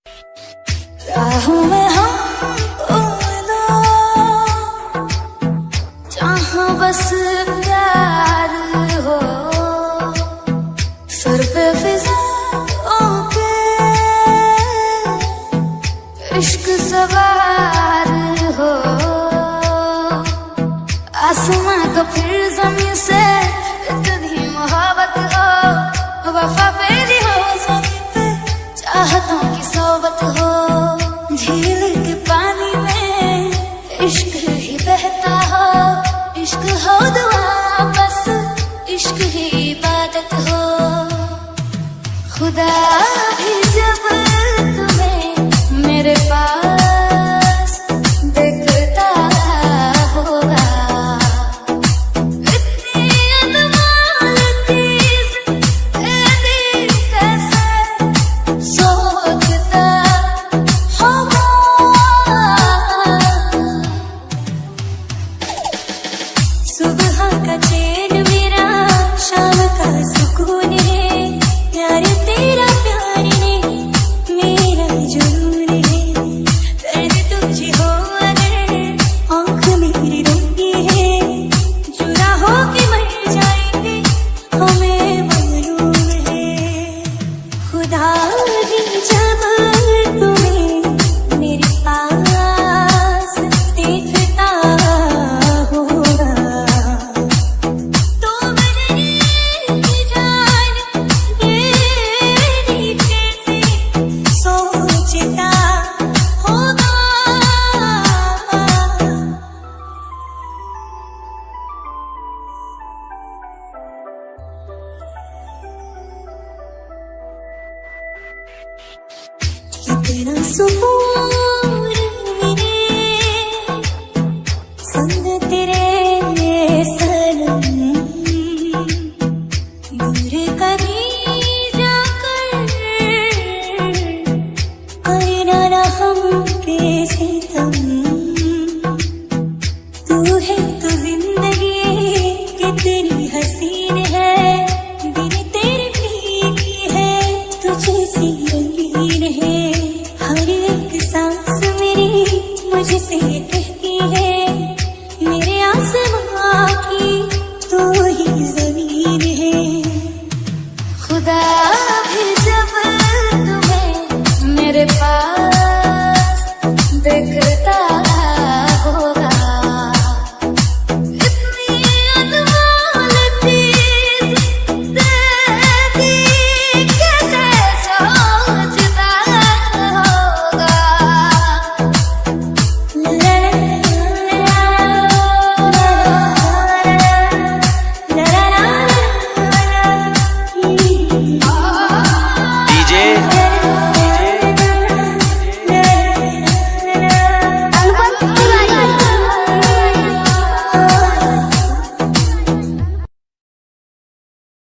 राहों में हम जहाँ बस प्यार हो, सर पे फिजाओं के इश्क सवार हो, आसमां को फिर जमीन से इतनी मोहब्बत हो, वफा मेरी हो ज़मीन पे चाहतों की सोबत हो, झील के पानी में इश्क ही बहता हो, इश्क हो दुआ बस इश्क ही इबादत हो। खुदा भी जब तुम्हें मेरे पास देखता होगा, इतनी अनमोल चीज़ दिल कैसे सोचता होगा। सुबह का चैन मेरा शाम का सुकून है, प्यार तेरा प्यार ने मेरा जुनून है, दर्द तुझे हो अगर आँख मेरी रोती है, जुदा हो के मर जाएंगे हमें मालूम है। खुदा भी जब तुम्हें मेरे पास देखता होगा, तो बदले की जान मेरी कैसे सोचता होगा। इतना सुकून मिले संग तेरे सनम, दूर कभी जाकर करना ना हम पे सितम, तू है तो जिंदगी कितनी हसीन है, दिल तेरे फीकी है तुझे सी रंगीन है, हर एक सांस मेरी मुझसे